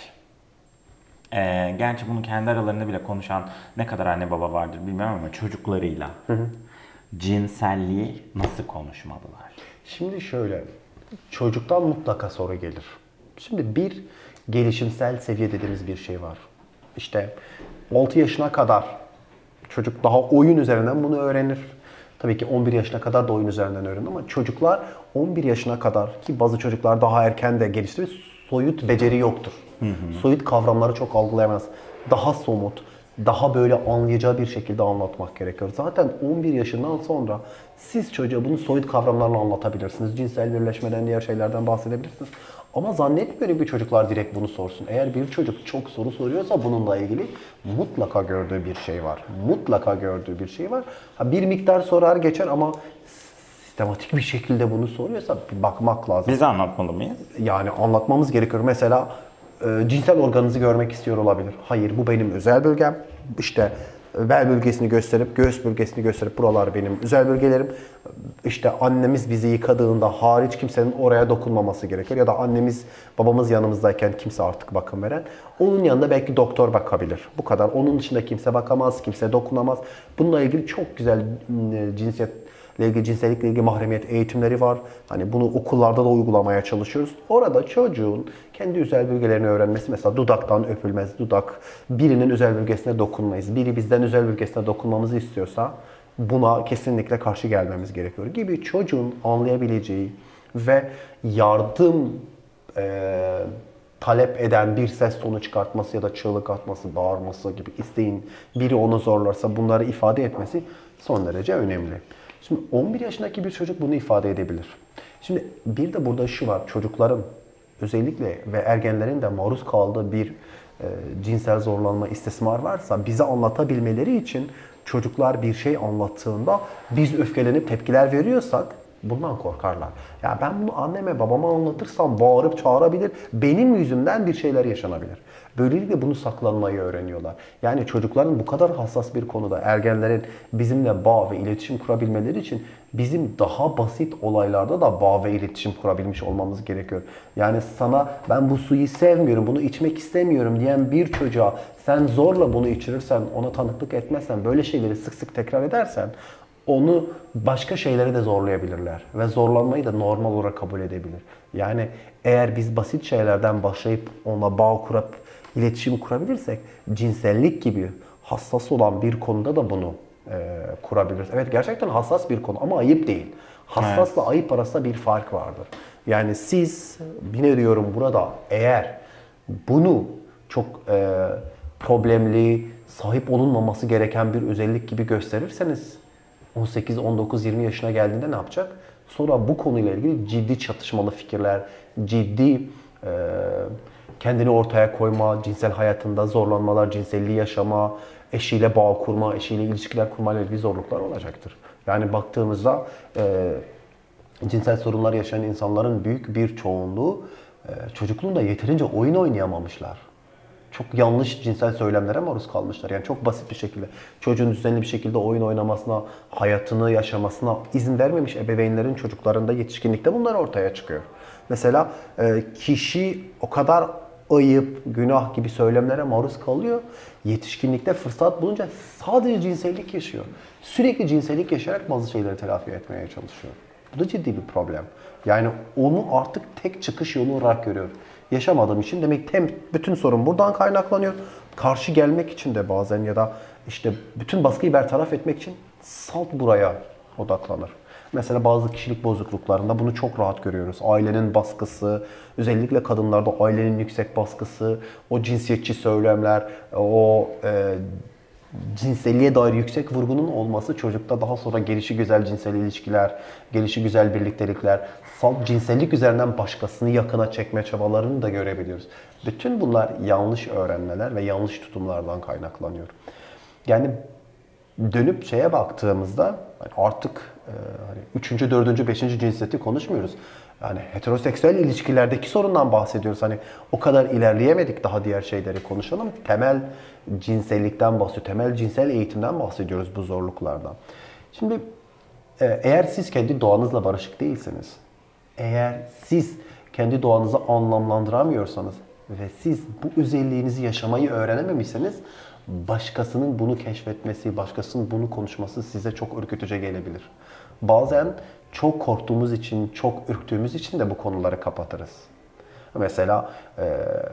Ee, gerçi bunu kendi aralarında bile konuşan ne kadar anne baba vardır bilmiyorum ama çocuklarıyla hı hı. cinselliği nasıl konuşmalılar? Şimdi şöyle, çocuktan mutlaka soru gelir. Şimdi bir gelişimsel seviye dediğimiz bir şey var. İşte altı yaşına kadar çocuk daha oyun üzerinden bunu öğrenir. Tabii ki on bir yaşına kadar da oyun üzerinden öğrenir ama çocuklar on bir yaşına kadar, ki bazı çocuklar daha erken de geliştirir, soyut beceri yoktur. Hı hı. Soyut kavramları çok algılayamaz. Daha somut, daha böyle anlayacağı bir şekilde anlatmak gerekiyor. Zaten on bir yaşından sonra siz çocuğa bunu soyut kavramlarla anlatabilirsiniz. Cinsel birleşmeden, diğer şeylerden bahsedebilirsiniz. Ama zannetmiyorum ki çocuklar direkt bunu sorsun. Eğer bir çocuk çok soru soruyorsa bununla ilgili mutlaka gördüğü bir şey var. Mutlaka gördüğü bir şey var. Ha, bir miktar sorar geçer ama sistematik bir şekilde bunu soruyorsa bir bakmak lazım. Biz anlatmalı mıyız? Yani anlatmamız gerekiyor. Mesela e, cinsel organınızı görmek istiyor olabilir. Hayır, bu benim özel bölgem. İşte bel bölgesini gösterip, göğüs bölgesini gösterip buralar benim özel bölgelerim. İşte annemiz bizi yıkadığında hariç kimsenin oraya dokunmaması gerekir. Ya da annemiz, babamız yanımızdayken kimse artık bakım veren. Onun yanında belki doktor bakabilir. Bu kadar. Onun dışında kimse bakamaz, kimse dokunamaz. Bununla ilgili çok güzel e, cinsiyet ilgili, cinsellikle ilgili mahremiyet eğitimleri var. Hani bunu okullarda da uygulamaya çalışıyoruz. Orada çocuğun kendi özel bölgelerini öğrenmesi, mesela dudaktan öpülmez, dudak, birinin özel bölgesine dokunmayız. Biri bizden özel bölgesine dokunmamızı istiyorsa buna kesinlikle karşı gelmemiz gerekiyor gibi çocuğun anlayabileceği ve yardım e, talep eden bir ses tonu çıkartması ya da çığlık atması, bağırması gibi isteğin biri onu zorlarsa bunları ifade etmesi son derece önemli. Şimdi on bir yaşındaki bir çocuk bunu ifade edebilir. Şimdi bir de burada şu var, çocukların özellikle ve ergenlerin de maruz kaldığı bir e, cinsel zorlanma, istismar varsa bize anlatabilmeleri için çocuklar bir şey anlattığında biz öfkelenip tepkiler veriyorsak bundan korkarlar. Ya ben bunu anneme babama anlatırsam bağırıp çağırabilir, benim yüzümden bir şeyler yaşanabilir. Böylelikle bunu saklanmayı öğreniyorlar. Yani çocukların bu kadar hassas bir konuda ergenlerin bizimle bağ ve iletişim kurabilmeleri için bizim daha basit olaylarda da bağ ve iletişim kurabilmiş olmamız gerekiyor. Yani sana ben bu suyu sevmiyorum, bunu içmek istemiyorum diyen bir çocuğa sen zorla bunu içirirsen, ona tanıklık etmezsen, böyle şeyleri sık sık tekrar edersen onu başka şeylere de zorlayabilirler ve zorlanmayı da normal olarak kabul edebilir. Yani eğer biz basit şeylerden başlayıp ona bağ kurup iletişim kurabilirsek cinsellik gibi hassas olan bir konuda da bunu e, kurabiliriz. Evet, gerçekten hassas bir konu ama ayıp değil. Hassasla evet, ayıp arasında bir fark vardır. Yani siz, yine diyorum burada, eğer bunu çok e, problemli, sahip olunmaması gereken bir özellik gibi gösterirseniz on sekiz, on dokuz, yirmi yaşına geldiğinde ne yapacak? Sonra bu konuyla ilgili ciddi çatışmalı fikirler, ciddi e, kendini ortaya koyma, cinsel hayatında zorlanmalar, cinselliği yaşama, eşiyle bağ kurma, eşiyle ilişkiler kurma ile ilgili zorluklar olacaktır. Yani baktığımızda e, cinsel sorunlar yaşayan insanların büyük bir çoğunluğu e, çocukluğunda yeterince oyun oynayamamışlar. Çok yanlış cinsel söylemlere maruz kalmışlar. Yani çok basit bir şekilde çocuğun düzenli bir şekilde oyun oynamasına, hayatını yaşamasına izin vermemiş ebeveynlerin çocuklarında yetişkinlikte bunlar ortaya çıkıyor. Mesela kişi o kadar ayıp, günah gibi söylemlere maruz kalıyor. Yetişkinlikte fırsat bulunca sadece cinsellik yaşıyor. Sürekli cinsellik yaşayarak bazı şeyleri telafi etmeye çalışıyor. Bu da ciddi bir problem. Yani onu artık tek çıkış yolu olarak görüyor. Yaşamadığım için demek hem bütün sorun buradan kaynaklanıyor. Karşı gelmek için de bazen ya da işte bütün baskıyı bertaraf etmek için salt buraya odaklanır. Mesela bazı kişilik bozukluklarında bunu çok rahat görüyoruz. Ailenin baskısı, özellikle kadınlarda ailenin yüksek baskısı, o cinsiyetçi söylemler, o e, cinselliğe dair yüksek vurgunun olması çocukta daha sonra gelişigüzel cinsel ilişkiler, gelişigüzel birliktelikler, salt cinsellik üzerinden başkasını yakına çekme çabalarını da görebiliyoruz. Bütün bunlar yanlış öğrenmeler ve yanlış tutumlardan kaynaklanıyor. Yani dönüp şeye baktığımızda artık e, hani üçüncü, dördüncü, beşinci cinsiyeti konuşmuyoruz. Yani heteroseksüel ilişkilerdeki sorundan bahsediyoruz. Hani o kadar ilerleyemedik, daha diğer şeyleri konuşalım. Temel cinsellikten bahsediyoruz. Temel cinsel eğitimden bahsediyoruz, bu zorluklardan. Şimdi e, eğer siz kendi doğanızla barışık değilseniz, eğer siz kendi doğanızı anlamlandıramıyorsanız ve siz bu özelliğinizi yaşamayı öğrenememişseniz başkasının bunu keşfetmesi, başkasının bunu konuşması size çok ürkütücü gelebilir. Bazen çok korktuğumuz için, çok ürktüğümüz için de bu konuları kapatırız. Mesela e,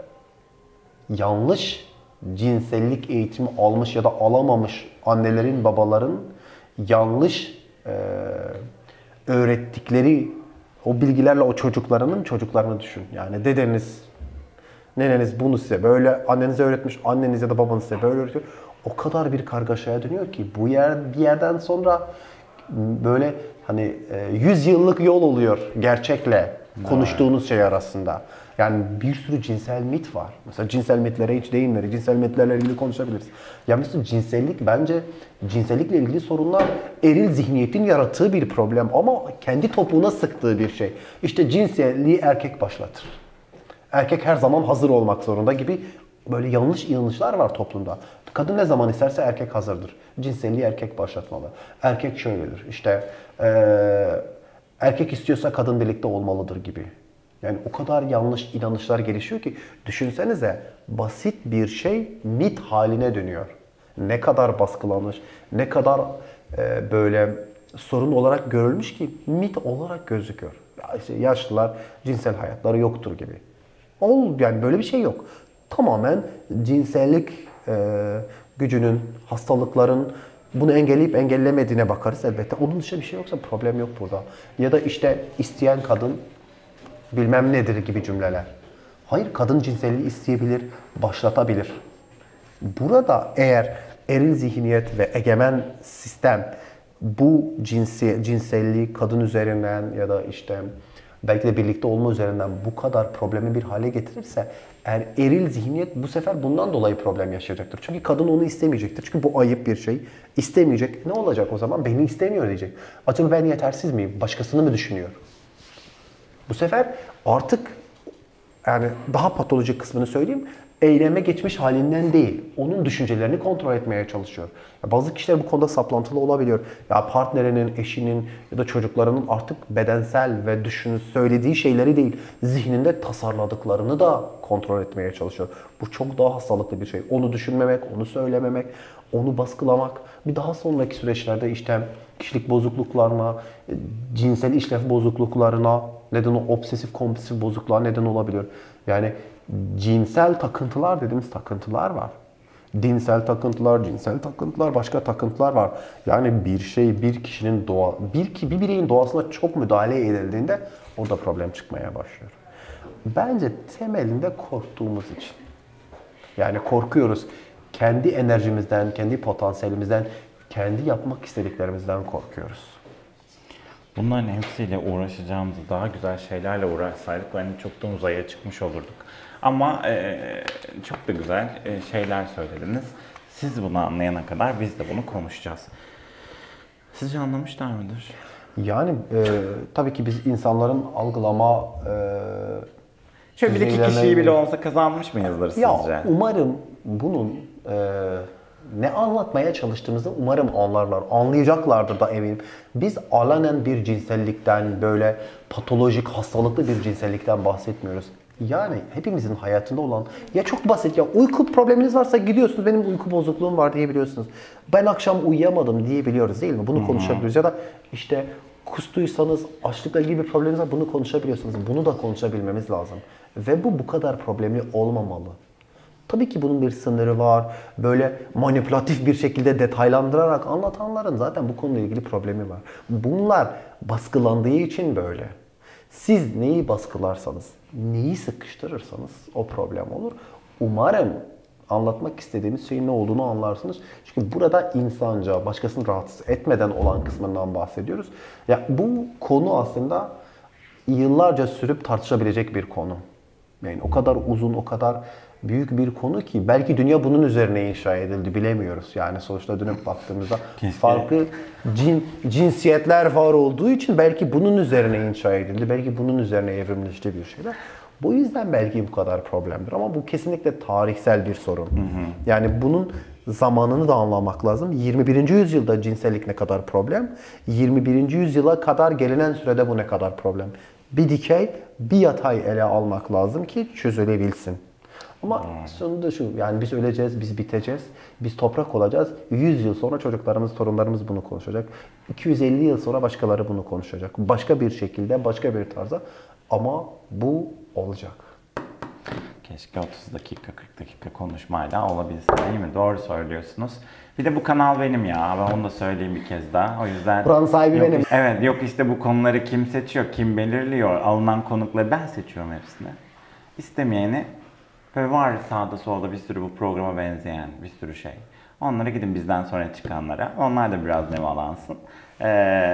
yanlış cinsellik eğitimi almış ya da alamamış annelerin, babaların yanlış e, öğrettikleri o bilgilerle o çocuklarının çocuklarını düşün. Yani dedeniz, neneniz bunu size böyle annenize öğretmiş, anneniz ya da babanız size böyle öğretiyor. O kadar bir kargaşaya dönüyor ki bu yer bir yerden sonra böyle hani yüz yıllık yol oluyor gerçekle konuştuğunuz şey arasında. Yani bir sürü cinsel mit var. Mesela cinsel mitlere hiç değinmedi. Cinsel mitlerle ilgili konuşabiliriz. Ya mesela cinsellik bence cinsellikle ilgili sorunlar eril zihniyetin yarattığı bir problem ama kendi topuğuna sıktığı bir şey. İşte cinselliği erkek başlatır. Erkek her zaman hazır olmak zorunda gibi böyle yanlış inanışlar var toplumda. Kadın ne zaman isterse erkek hazırdır. Cinselliği erkek başlatmalı. Erkek şöyledir. İşte ee, erkek istiyorsa kadın birlikte olmalıdır gibi. Yani o kadar yanlış inanışlar gelişiyor ki düşünsenize basit bir şey mit haline dönüyor. Ne kadar baskılanmış, ne kadar e, böyle sorun olarak görülmüş ki mit olarak gözüküyor. Ya işte yaşlılar cinsel hayatları yoktur gibi. Ol yani böyle bir şey yok. Tamamen cinsellik e, gücünün, hastalıkların bunu engelleyip engellemediğine bakarız elbette. Onun dışında bir şey yoksa problem yok burada. Ya da işte isteyen kadın bilmem nedir gibi cümleler. Hayır, kadın cinselliği isteyebilir, başlatabilir. Burada eğer eril zihniyet ve egemen sistem bu cinsi, cinselliği kadın üzerinden ya da işte belki de birlikte olma üzerinden bu kadar problemi bir hale getirirse eğer eril zihniyet bu sefer bundan dolayı problem yaşayacaktır. Çünkü kadın onu istemeyecektir. Çünkü bu ayıp bir şey. İstemeyecek. Ne olacak o zaman? Beni istemiyor diyecek. Acaba ben yetersiz miyim? Başkasını mı düşünüyor? Bu sefer artık yani daha patolojik kısmını söyleyeyim. Eyleme geçmiş halinden değil, onun düşüncelerini kontrol etmeye çalışıyor. Ya bazı kişiler bu konuda saplantılı olabiliyor. Ya partnerinin, eşinin ya da çocuklarının artık bedensel ve düşünü söylediği şeyleri değil, zihninde tasarladıklarını da kontrol etmeye çalışıyor. Bu çok daha hastalıklı bir şey. Onu düşünmemek, onu söylememek, onu baskılamak. Bir daha sonraki süreçlerde işte kişilik bozukluklarına, cinsel işlev bozukluklarına, neden o obsesif kompulsif bozukluğa neden olabiliyor. Yani cinsel takıntılar dediğimiz takıntılar var. Dinsel takıntılar, cinsel takıntılar, başka takıntılar var. Yani bir şey bir kişinin doğa, bir ki bir bireyin doğasına çok müdahale edildiğinde orada problem çıkmaya başlıyor. Bence temelinde korktuğumuz için. Yani korkuyoruz. Kendi enerjimizden, kendi potansiyelimizden, kendi yapmak istediklerimizden korkuyoruz. Bunların hepsiyle uğraşacağımızı, daha güzel şeylerle uğraşsaydık hani çok da uzaya çıkmış olurduk. Ama e, çok da güzel e, şeyler söylediniz. Siz bunu anlayana kadar biz de bunu konuşacağız. Sizce anlamışlar mıdır? Yani e, tabii ki biz insanların algılama e, Şöyle bir iki düzeylerine- kişiyi bile olsa kazanmış mıyızdır sizce? Ya umarım bunun e, ne anlatmaya çalıştığımızı umarım anlarlar. Anlayacaklardır da eminim. Biz alanen bir cinsellikten, böyle patolojik, hastalıklı bir cinsellikten bahsetmiyoruz. Yani hepimizin hayatında olan, ya çok basit ya, uyku probleminiz varsa gidiyorsunuz, benim uyku bozukluğum var diyebiliyorsunuz. Ben akşam uyuyamadım diyebiliyoruz değil mi? Bunu konuşabiliyoruz. Ya da işte kustuysanız, açlıkla ilgili bir probleminiz var, bunu konuşabiliyorsunuz. Bunu da konuşabilmemiz lazım. Ve bu bu kadar problemli olmamalı. Tabii ki bunun bir sınırı var. Böyle manipülatif bir şekilde detaylandırarak anlatanların zaten bu konuyla ilgili problemi var. Bunlar baskılandığı için böyle. Siz neyi baskılarsanız, neyi sıkıştırırsanız o problem olur. Umarım anlatmak istediğimiz şeyin ne olduğunu anlarsınız. Çünkü burada insanca, başkasını rahatsız etmeden olan kısmından bahsediyoruz. Ya bu konu aslında yıllarca sürüp tartışabilecek bir konu. Yani o kadar uzun, o kadar büyük bir konu ki belki dünya bunun üzerine inşa edildi, bilemiyoruz. Yani sonuçta dönüp baktığımızda Kesinlikle. farklı cin, cinsiyetler var olduğu için belki bunun üzerine inşa edildi, belki bunun üzerine evrimleşti bir şeyler. Bu yüzden belki bu kadar problemdir ama bu kesinlikle tarihsel bir sorun. Hı hı. Yani bunun zamanını da anlamak lazım. yirmi birinci yüzyılda cinsellik ne kadar problem, yirmi birinci yüzyıla kadar gelinen sürede bu ne kadar problem. Bir dikey, bir yatay ele almak lazım ki çözülebilsin. Ama hmm. sonunda şu, yani biz öleceğiz, biz biteceğiz, biz toprak olacağız. yüz yıl sonra çocuklarımız, torunlarımız bunu konuşacak. iki yüz elli yıl sonra başkaları bunu konuşacak. Başka bir şekilde, başka bir tarzda ama bu olacak. Keşke otuz dakika, kırk dakika konuşmayla olabilse değil mi? Doğru söylüyorsunuz. Bir de bu kanal benim ya. Ben onu da söyleyeyim bir kez daha. O yüzden... Buranın sahibi yok, benim. Evet, yok işte bu konuları kim seçiyor, kim belirliyor? Alınan konukları ben seçiyorum hepsini. İstemeyeni ve var sağda solda bir sürü bu programa benzeyen bir sürü şey. Onlara gidin bizden sonra çıkanlara. Onlar da biraz nevalansın. Ee,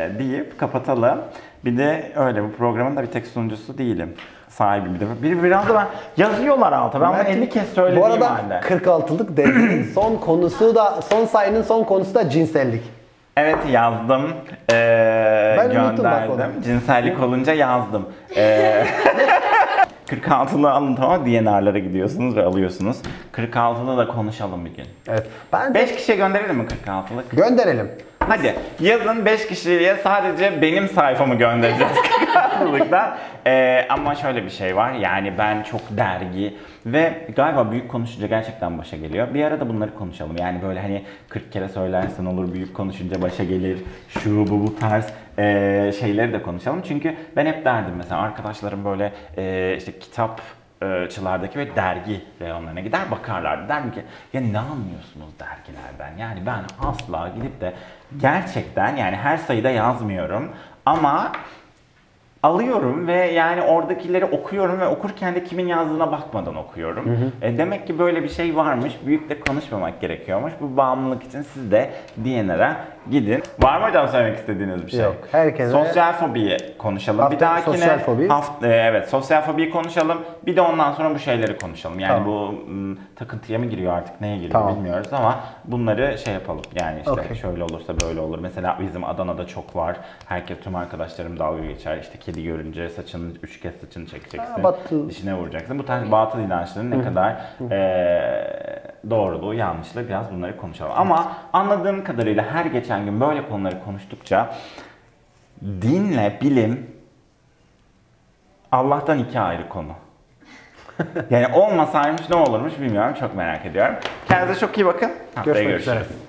deyip kapatalım. Bir de öyle, bu programın da bir tek sunucusu değilim. Sahibi bir de. Bir, biraz da ben yazıyorlar alta. Ben bunu elli kez söylediğim Bu arada halde. kırk altılık devrinin son konusu da, son sayının son konusu da cinsellik. Evet, yazdım. Ee, Ben unuttum bak gönderdim. onu. Cinsellik olunca yazdım. Ee, kırk altılı alın, tamam, D N R'lara gidiyorsunuz ve alıyorsunuz. kırk altılı da konuşalım bir gün. Evet. Ben beş kişiye gönderelim mi kırk altılık? gönderelim. Hadi yazın, beş kişiye sadece benim sayfamı göndereceğiz kırk altılıktan. Ee, ama şöyle bir şey var, yani ben çok dergi ve galiba büyük konuşunca gerçekten başa geliyor. Bir arada bunları konuşalım, yani böyle hani kırk kere söylersen olur, büyük konuşunca başa gelir, şu bu bu tarz e, şeyleri de konuşalım. Çünkü ben hep derdim mesela, arkadaşlarım böyle e, işte kitap çılardaki ve dergi reyonlarına gider bakarlardı. Derdim ki ya ne anlıyorsunuz dergilerden? Yani ben asla gidip de gerçekten, yani her sayıda yazmıyorum ama alıyorum ve yani oradakileri okuyorum ve okurken de kimin yazdığına bakmadan okuyorum. Hı hı. E demek ki böyle bir şey varmış. Büyük de konuşmamak gerekiyormuş. Bu bağımlılık için siz de D N R'a gidin. Var mı hocam söylemek istediğiniz bir şey? Yok. Herkese sosyal fobiyi konuşalım. Hafta, bir dahakine sosyal fobi. Hafta, evet, sosyal fobiyi konuşalım. Bir de ondan sonra bu şeyleri konuşalım. Yani tamam. bu m, takıntıya mı giriyor artık, neye giriyor tamam. bilmiyoruz ama bunları şey yapalım. Yani işte okay. şöyle olursa böyle olur. Mesela bizim Adana'da çok var. Herkes, tüm arkadaşlarım dalga geçer. İşte kedi görünce saçını, üç kez saçını çekeceksin. Batıl. Dişine vuracaksın. Bu tarz batıl inançların ne kadar e, doğruluğu, yanlışlığı, biraz bunları konuşalım. Ama anladığım kadarıyla her geçen gün böyle konuları konuştukça dinle bilim Allah'tan iki ayrı konu. Yani olmasaymış ne olurmuş bilmiyorum. Çok merak ediyorum. Kendinize çok iyi bakın. Haftaya Görüşmek görüşürüz. üzere.